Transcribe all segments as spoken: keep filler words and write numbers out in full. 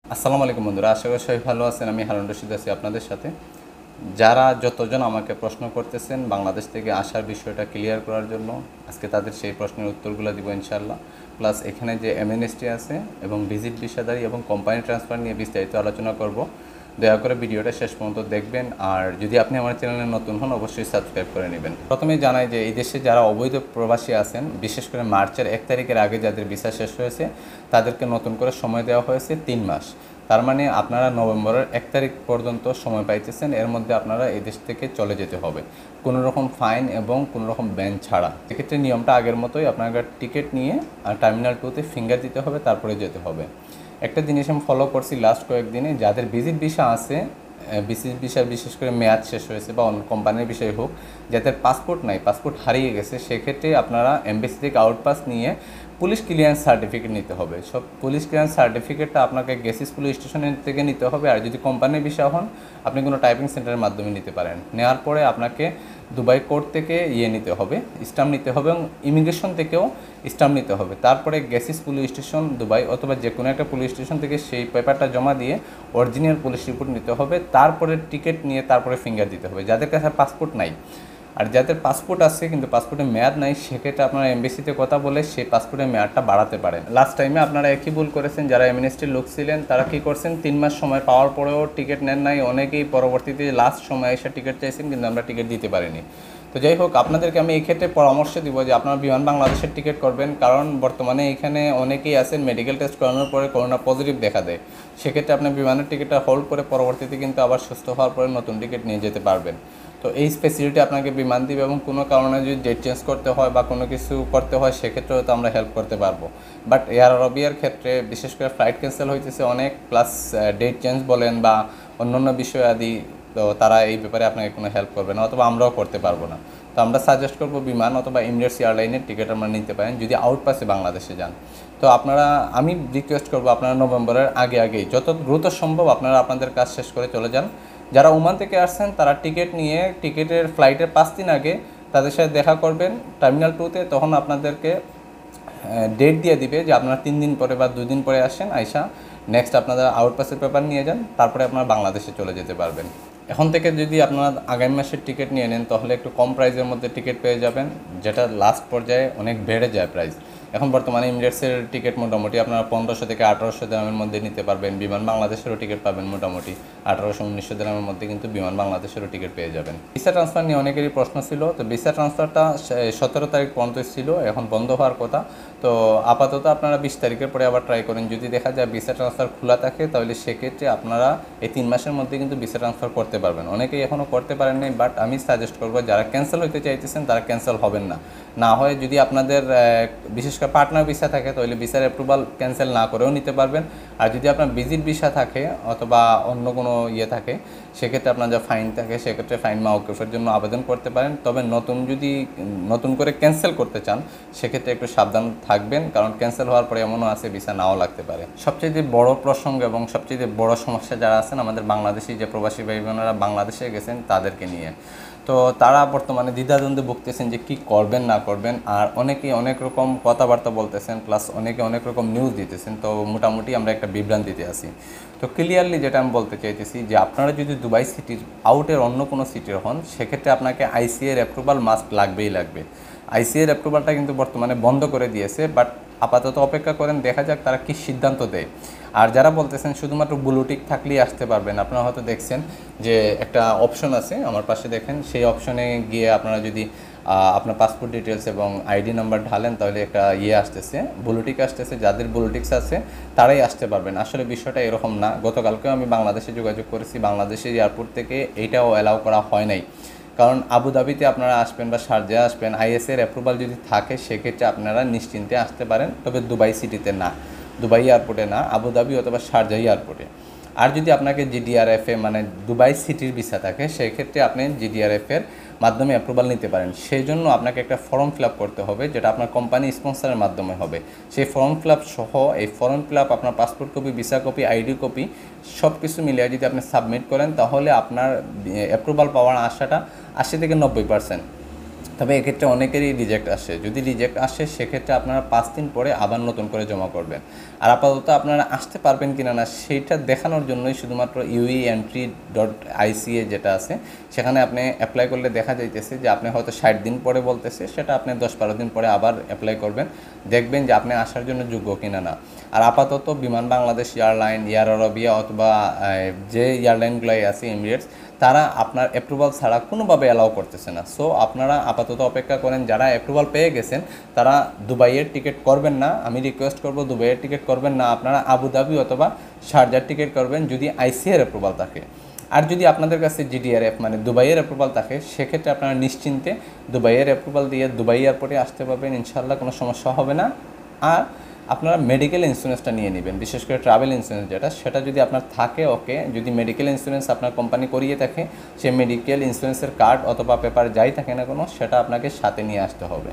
আসসালামু আলাইকুম বন্ধুরা, আশা করি সবাই ভালো আছেন। আমি হারুন রশিদ আছি আপনাদের সাথে। যারা যতজন আমাকে প্রশ্ন করতেছেন বাংলাদেশ থেকে আসার বিষয়টা ক্লিয়ার করার জন্য, আজকে তাদের সেই প্রশ্নের উত্তরগুলো দিব ইনশাআল্লাহ। প্লাস এখানে যে এমএনএসটি আছে এবং ভিজিট ভিসাদারি এবং কোম্পানি ট্রান্সফার নিয়ে বিস্তারিত আলোচনা করব। দয়া করে ভিডিওটা শেষ পর্যন্ত দেখবেন। আর যদি আপনি আমার চ্যানেলে নতুন হন অবশ্যই সাবস্ক্রাইব করে নেবেন। প্রথমেই জানাই যে এই দেশে যারা অবৈধ প্রবাসী আছেন, বিশেষ করে মার্চের এক তারিখের আগে যাদের ভিসা শেষ হয়েছে তাদেরকে নতুন করে সময় দেওয়া হয়েছে তিন মাস। তার মানে আপনারা নভেম্বরের এক তারিখ পর্যন্ত সময় পাইতেছেন। এর মধ্যে আপনারা এই দেশ থেকে চলে যেতে হবে কোনো রকম ফাইন এবং কোনো রকম ব্যান ছাড়া। সেক্ষেত্রে নিয়মটা আগের মতোই, আপনাকে টিকিট নিয়ে টার্মিনাল টুতে ফিঙ্গার দিতে হবে, তারপরে যেতে হবে। একটা জিনিস আমি ফলো করছি লাস্ট কয়েকদিনে, যাদের ভিজিট ভিসা আছে, বিসিস ভিসা বিশেষ করে মেয়াদ শেষ হয়েছে বা অন্য কোম্পানির বিষয় হোক, যাদের পাসপোর্ট নাই, পাসপোর্ট হারিয়ে গেছে, সেক্ষেত্রে আপনারা এমবেসি থেকে আউটপাস নিয়ে পুলিশ ক্লিয়ারেন্স সার্টিফিকেট নিতে হবে। সব পুলিশ ক্লিয়ারেন্স সার্টিফিকেটটা আপনাকে গেসিস পুলিশ স্টেশনের থেকে নিতে হবে। আর যদি কোম্পানির বিষয় হন, আপনি কোনো টাইপিং সেন্টারের মাধ্যমে নিতে পারেন। নেওয়ার পরে আপনাকে দুবাই কোর্ট থেকে ইয়ে নিতে হবে, স্টাম্প নিতে হবে, এবং ইমিগ্রেশন থেকেও স্টাম্প নিতে হবে। তারপরে গেসিস পুলিশ স্টেশন দুবাই অথবা যে কোনো একটা পুলিশ স্টেশন থেকে সেই পেপারটা জমা দিয়ে অরিজিনাল পুলিশ রিপোর্ট নিতে হবে। তারপরে টিকিট নিয়ে তারপরে ফিঙ্গার দিতে হবে। যাদের কাছে পাসপোর্ট নাই আর যাদের পাসপোর্ট আছে কিন্তু পাসপোর্টের মেয়াদ নাই, সেক্ষেত্রে আপনারা এমবেসিতে কথা বলে সেই পাসপোর্টের মেয়াদটা বাড়াতে পারেন। লাস্ট টাইমে আপনারা একই ভুল করেছেন। যারা এমএনএসটির লোক ছিলেন তারা কী করছেন, তিন মাস সময় পাওয়ার পরেও টিকিট নেন নাই। অনেকেই পরবর্তীতে লাস্ট সময় এসে টিকিট চাইছেন কিন্তু আমরা টিকিট দিতে পারিনি। তো যাই হোক, আপনাদেরকে আমি এই ক্ষেত্রে পরামর্শ দিব যে আপনারা বিমান বাংলাদেশের টিকিট করবেন, কারণ বর্তমানে এখানে অনেকেই আছেন মেডিকেল টেস্ট করানোর পরে করোনা পজিটিভ দেখা দেয়। সেক্ষেত্রে আপনি বিমানের টিকিটটা হোল্ড করে পরবর্তীতে কিন্তু আবার সুস্থ হওয়ার পরে নতুন টিকিট নিয়ে যেতে পারবেন। তো এই ফেসিলিটি আপনাকে বিমান দিবে, এবং কোনো কারণে যদি ডেট চেঞ্জ করতে হয় বা কোনো কিছু করতে হয় সেক্ষেত্রেও তো আমরা হেল্প করতে পারবো। বাট এয়ার আরবিয়ার ক্ষেত্রে বিশেষ করে ফ্লাইট ক্যান্সেল হইতেছে অনেক, প্লাস ডেট চেঞ্জ বলেন বা অন্যান্য বিষয় আদি, তো তারা এই ব্যাপারে আপনাকে কোনো হেল্প করবে না, অথবা আমরাও করতে পারবো না। তো আমরা সাজেস্ট করবো বিমান অথবা এমিরেটস এয়ারলাইনের টিকিট আমরা নিতে পারেন যদি আউটপাসে বাংলাদেশে যান। তো আপনারা, আমি রিকোয়েস্ট করবো আপনারা নভেম্বরের আগে আগেই যত দ্রুত সম্ভব আপনারা আপনাদের কাজ শেষ করে চলে যান। যারা ওমান থেকে আসছেন তারা টিকিট নিয়ে টিকিটের ফ্লাইটের পাঁচ দিন আগে তাদের সাথে দেখা করবেন টার্মিনাল টুতে। তখন আপনাদেরকে ডেট দিয়ে দিবে যে আপনারা তিন দিন পরে বা দুই দিন পরে আসেন, আইসা নেক্সট আপনারা আউটপাসের পেপার নিয়ে যান, তারপরে আপনারা বাংলাদেশে চলে যেতে পারবেন। এখন থেকে যদি আপনারা আগামী মাসের টিকিট নিয়ে নেন তাহলে একটু কম প্রাইসের মধ্যে টিকিট পেয়ে যাবেন, যেটা লাস্ট পর্যায়ে অনেক বেড়ে যায় প্রাইস। এখন বর্তমানে এমিরেটসের টিকিট মোটামুটি আপনারা পনেরোশো থেকে আঠারোশো দিরহামের মধ্যে নিতে পারবেন। বিমান বাংলাদেশেরও টিকিট পাবেন মোটামুটি আঠারোশো উনিশশো দিরহামের মধ্যে, কিন্তু বিমান বাংলাদেশেরও টিকিট পেয়ে যাবেন। ভিসা ট্রান্সফার নিয়ে অনেকেরই প্রশ্ন ছিল। তো ভিসা ট্রান্সফারটা সতেরো তারিখ পর্যন্ত ছিল, এখন বন্ধ হওয়ার কথা। তো আপাতত আপনারা বিশ তারিখের পরে আবার ট্রাই করেন। যদি দেখা যায় ভিসা ট্রান্সফার খোলা থাকে তাহলে সেক্ষেত্রে আপনারা এই তিন মাসের মধ্যে কিন্তু ভিসা ট্রান্সফার করতে পারবেন। অনেকেই এখনও করতে পারেন নাই, বাট আমি সাজেস্ট করবো যারা ক্যান্সেল হইতে চাইতেছেন তারা ক্যান্সেল হবেন না। না হয় যদি আপনাদের বিশেষ করে পার্টনার ভিসা থাকে তাহলে ভিসার অ্যাপ্রুভাল ক্যান্সেল না করেও নিতে পারবেন। আর যদি আপনার ভিজিট ভিসা থাকে অথবা অন্য কোনো ইয়ে থাকে সেক্ষেত্রে আপনার যা ফাইন থাকে সেক্ষেত্রে ফাইন মাওকুফের জন্য আবেদন করতে পারেন। তবে নতুন যদি নতুন করে ক্যান্সেল করতে চান সেক্ষেত্রে একটু সাবধান থাকবেন, কারণ ক্যান্সেল হওয়ার পরে এমনও আছে ভিসা নাও লাগতে পারে। সবচেয়ে বড় প্রসঙ্গ এবং সবচেয়ে বড় সমস্যা যারা আছেন আমাদের বাংলাদেশি যে প্রবাসী ভাই বোনেরা বাংলাদেশে গেছেন তাদেরকে নিয়ে। তো তারা বর্তমানে দ্বিধাদ্বন্দ্বে ভুগতেছেন যে কী করবেন না করবেন, আর অনেকেই অনেক রকম কথাবার্তা বলতেছেন, প্লাস অনেকে অনেক রকম নিউজ দিতেছেন। তো মোটামুটি আমরা একটা বিভ্রান্তিতে আছি। তো ক্লিয়ারলি যেটা আমি বলতে চাইতেছি যে আপনারা যদি দুবাই সিটির আউটের অন্য কোনো সিটির হন সেক্ষেত্রে আপনাকে আইসিএর অ্যাপ্রুভাল মাস্ট লাগবেই লাগবে। আইসিএর অ্যাপ্রুভালটা কিন্তু বর্তমানে বন্ধ করে দিয়েছে, বাট আপাতত অপেক্ষা করেন, দেখা যাক তারা কী সিদ্ধান্ত দেয়। আর যারা বলতেছেন শুধুমাত্র ব্লুটিক থাকলেই আসতে পারবেন, আপনারা হয়তো দেখছেন যে একটা অপশন আছে আমার পাশে দেখেন, সেই অপশনে গিয়ে আপনারা যদি আপনার পাসপোর্ট ডিটেলস এবং আইডি নাম্বার ঢালেন তাহলে একটা ইয়ে আসতেছে, ব্লুটিক আসতেছে। যাদের ব্লুটিক্স আছে তারাই আসতে পারবেন। আসলে বিষয়টা এরকম না। গতকালকেও আমি বাংলাদেশে যোগাযোগ করেছি, বাংলাদেশের এয়ারপোর্ট থেকে এইটাও অ্যালাউ করা হয় নাই। কারণ আবুধাবিতে আপনারা আসবেন বা শারজাহ আসবেন, আইএসএর অ্যাপ্রুভাল যদি থাকে সেক্ষেত্রে আপনারা নিশ্চিন্তে আসতে পারেন, তবে দুবাই সিটিতে না, দুবাই এয়ারপোর্টে না, আবুধাবি অথবা শারজাহ এয়ারপোর্টে। আর যদি আপনাকে জিডিআরএফে মানে দুবাই সিটির ভিসা থাকে সেক্ষেত্রে আপনি জিডিআরএফের মাধ্যমে অ্যাপ্রুভাল নিতে পারেন। সেই জন্য আপনাকে একটা ফর্ম ফিল আপ করতে হবে, যেটা আপনার কোম্পানি স্পন্সরের মাধ্যমে হবে। সেই ফর্ম ফিল আপ সহ এই ফর্ম ফিল আপ আপনার passport copy, visa copy, ID copy সব কিছু মিলিয়ে যদি আপনি সাবমিট করেন তাহলে আপনার অ্যাপ্রুভাল পাওয়ার আশাটা আশি থেকে নব্বই পার্সেন্ট। তবে এক্ষেত্রে অনেকেরই রিজেক্ট আসে। যদি রিজেক্ট আসে সেক্ষেত্রে আপনারা পাঁচ দিন পরে আবার নতুন করে জমা করবেন। আর আপাতত আপনারা আসতে পারবেন কিনা না সেইটা দেখানোর জন্যই শুধুমাত্র ইউই এন্ট্রি ডট আইসিএ যেটা আছে সেখানে আপনি অ্যাপ্লাই করলে দেখা যাইতেছে যে আপনি হয়তো ষাট দিন পরে বলতেছে, সেটা আপনি দশ বারো দিন পরে আবার অ্যাপ্লাই করবেন, দেখবেন যে আপনি আসার জন্য যোগ্য কিনা না। আর আপাতত বিমান বাংলাদেশ, এয়ারলাইন, এয়ার আরবিয়া অথবা যে এয়ারলাইনগুলোই আছে এমিরেটস, তারা আপনার অ্যাপ্রুভাল ছাড়া কোনোভাবে অ্যালাউ করতেছে না। সো আপনারা আপাতত অপেক্ষা করেন। যারা অ্যাপ্রুভাল পেয়ে গেছেন তারা দুবাইয়ের টিকিট করবেন না, আমি রিকোয়েস্ট করব দুবাইয়ের টিকিট করবেন না, আপনারা আবুধাবি অথবা শারজার টিকিট করবেন যদি আইসিএর অ্যাপ্রুভাল থাকে। আর যদি আপনাদের কাছে জিডিআরএফ মানে দুবাইয়ের অ্যাপ্রুভাল থাকে সেক্ষেত্রে আপনারা নিশ্চিন্তে দুবাইয়ের অ্যাপ্রুভাল দিয়ে দুবাই এয়ারপোর্টে আসতে পারবেন, ইনশাল্লাহ কোনো সমস্যা হবে না। আর আপনারা মেডিকেল ইন্স্যুরেন্সটা নিয়ে নেবেন, বিশেষ করে ট্রাভেল ইন্স্যুরেন্স যেটা, সেটা যদি আপনার থাকে ওকে। যদি মেডিকেল ইন্স্যুরেন্স আপনার কোম্পানি করিয়ে থাকে, সেই মেডিকেল ইন্স্যুরেন্সের কার্ড অথবা পেপার যাই থাকে না কোনো, সেটা আপনাকে সাথে নিয়ে আসতে হবে।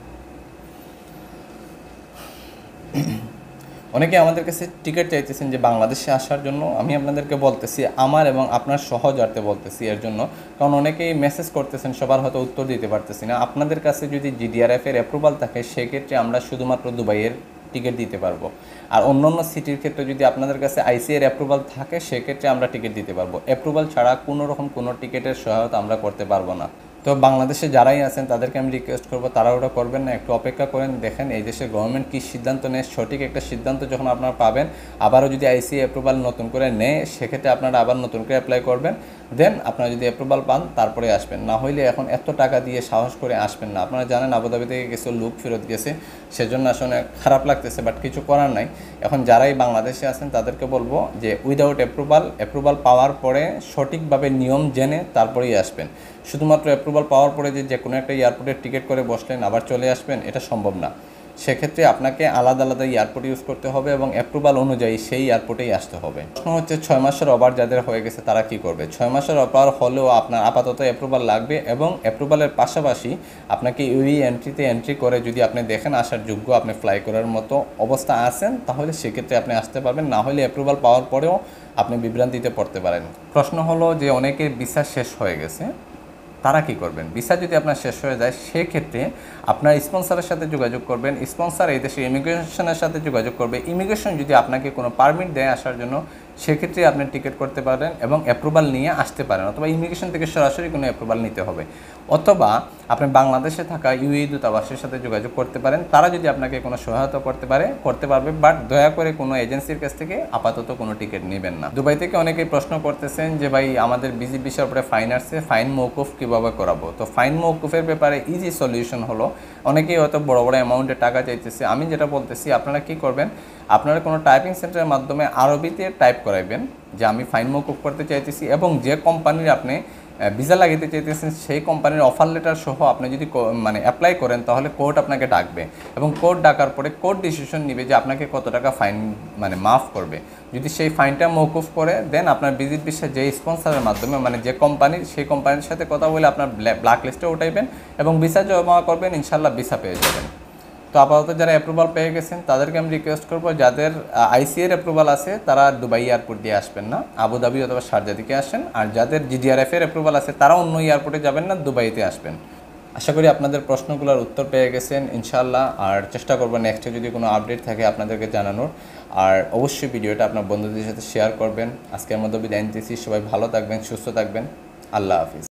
অনেকে আমাদের কাছে টিকিট চাইতেছেন যে বাংলাদেশে আসার জন্য। আমি আপনাদেরকে বলতেছি, আমার এবং আপনার সহজার্থে বলতেছি এর জন্য, কারণ অনেকেই মেসেজ করতেছেন, সবার হয়তো উত্তর দিতে পারতেছি না। আপনাদের কাছে যদি জিডিআরএফ এর অ্যাপ্রুভাল থাকে সেক্ষেত্রে আমরা শুধুমাত্র দুবাইয়ের টিকিট দিতে পারবো। আর অন্য অন্য সিটির ক্ষেত্রে যদি আপনাদের কাছে আইসিএর অ্যাপ্রুভাল থাকে সেক্ষেত্রে আমরা টিকিট দিতে পারবো। অ্যাপ্রুভাল ছাড়া কোনো রকম কোনো টিকিটের সহায়তা আমরা করতে পারবো না। তো বাংলাদেশে যারাই আছেন তাদেরকে আমি রিকোয়েস্ট করবো তারা ওটা করবেন না, একটু অপেক্ষা করেন, দেখেন এই দেশের গভর্নমেন্ট কী সিদ্ধান্ত নেয়। সঠিক একটা সিদ্ধান্ত যখন আপনারা পাবেন, আবারও যদি আইসি অ্যাপ্রুভাল নতুন করে নেয় সেক্ষেত্রে আপনারা আবার নতুন করে অ্যাপ্লাই করবেন। দেন আপনারা যদি অ্যাপ্রুভাল পান তারপরে আসবেন, না হইলে এখন এত টাকা দিয়ে সাহস করে আসবেন না। আপনারা জানেন আবুধাবি থেকে কিছু লোক ফেরত গেছে, সেজন্য আসলে খারাপ লাগতেছে, বাট কিছু করার নাই। এখন যারাই বাংলাদেশে আছেন তাদেরকে বলবো যে উইদাউট অ্যাপ্রুভাল, অ্যাপ্রুভাল পাওয়ার পরে সঠিকভাবে নিয়ম জেনে তারপরেই আসবেন। শুধুমাত্র অ্যাপ্রুভাল পাওয়ার পরে যে যে কোনো একটা এয়ারপোর্টের টিকিট করে বসলেন আবার চলে আসবেন, এটা সম্ভব না। সেক্ষেত্রে আপনাকে আলাদা আলাদা এয়ারপোর্ট ইউজ করতে হবে এবং অ্যাপ্রুভাল অনুযায়ী সেই এয়ারপোর্টেই আসতে হবে। প্রশ্ন হচ্ছে ছয় মাসের ওভার যাদের হয়ে গেছে তারা কি করবে? ছয় মাসের ওভার হলেও আপনার আপাতত অ্যাপ্রুভাল লাগবে এবং অ্যাপ্রুভালের পাশাপাশি আপনাকে ইউই এন্ট্রিতে এন্ট্রি করে যদি আপনি দেখেন আসার যোগ্য, আপনি ফ্লাই করার মতো অবস্থা আছেন, তাহলে সেক্ষেত্রে আপনি আসতে পারবেন। না হলে অ্যাপ্রুভাল পাওয়ার পরেও আপনি বিভ্রান্তিতে পড়তে পারেন। প্রশ্ন হলো যে অনেকের ভিসা শেষ হয়ে গেছে, তারা কী করবেন? ভিসা যদি আপনার শেষ হয়ে যায় সেক্ষেত্রে আপনার স্পন্সরের সাথে যোগাযোগ করবেন। স্পন্সর এই দেশের ইমিগ্রেশনের সাথে যোগাযোগ করবে। ইমিগ্রেশন যদি আপনাকে কোনো পারমিট দেয় আসার জন্য সেক্ষেত্রে আপনি টিকিট করতে পারেন এবং অ্যাপ্রুভাল নিয়ে আসতে পারেন, অথবা ইমিগ্রেশন থেকে সরাসরি কোনো অ্যাপ্রুভাল নিতে হবে, অথবা আপনি বাংলাদেশে থাকা ইউএই দূতাবাসের সাথে যোগাযোগ করতে পারেন। তারা যদি আপনাকে কোনো সহায়তা করতে পারে করতে পারবে, বাট দয়া করে কোনো এজেন্সির কাছ থেকে আপাতত কোনো টিকিট নেবেন না। দুবাই থেকে অনেকেই প্রশ্ন করতেছেন যে ভাই আমাদের বিজি ভিসার উপরে ফাইন আসছে, ফাইন মওকুফ কীভাবে করাবো? তো ফাইন মওকুফের ব্যাপারে ইজি সলিউশন হলো, অনেকেই হয়তো বড় বড় অ্যামাউন্টে টাকা চাইতেছে। আমি যেটা বলতেছি, আপনারা কি করবেন, আপনারা কোনো টাইপিং সেন্টারের মাধ্যমে আরবিতে টাইপ করাইবেন যে আমি ফাইন মওকুফ করতে চাইতেছি, এবং যে কোম্পানির আপনি ভিসা লাগাইতে চাইতেছেন সেই কোম্পানির অফার লেটার সহ আপনি যদি মানে অ্যাপ্লাই করেন তাহলে কোর্ট আপনাকে ডাকবে, এবং কোর্ট ডাকার পরে কোর্ট ডিসিশন নিবে যে আপনাকে কত টাকা ফাইন মানে মাফ করবে। যদি সেই ফাইনটা মওকুফ করে দেন আপনার ভিজিট ভিসা যে স্পন্সরের মাধ্যমে মানে যে কোম্পানির, সেই কোম্পানির সাথে কথা বলে আপনার ব্ল্যাক লিস্টে উঠাইবেন এবং ভিসা জমা করবেন, ইনশাল্লাহ ভিসা পেয়ে যাবেন। তো আপাতত যারা অ্যাপ্রুভাল পেয়ে গেছেন তাদেরকে আমি রিকোয়েস্ট করবো, যাদের আইসিএর অ্যাপ্রুভাল আছে তারা দুবাই এয়ারপোর্ট দিয়ে আসবেন না, আবুধাবি অথবা শারজা থেকে আসেন। আর যাদের জিডিআরএফ এর অ্যাপ্রুভাল আছে তারা অন্য এয়ারপোর্টে যাবেন না, দুবাইতে আসবেন। আশা করি আপনাদের প্রশ্নগুলোর উত্তর পেয়ে গেছেন ইনশাআল্লাহ। আর চেষ্টা করবো নেক্সটে যদি কোনো আপডেট থাকে আপনাদেরকে জানানোর। আর অবশ্যই ভিডিওটা আপনার বন্ধুদের সাথে শেয়ার করবেন। আজকের মতো বিদায় নিতেছি, সবাই ভালো থাকবেন, সুস্থ থাকবেন, আল্লাহ হাফিজ।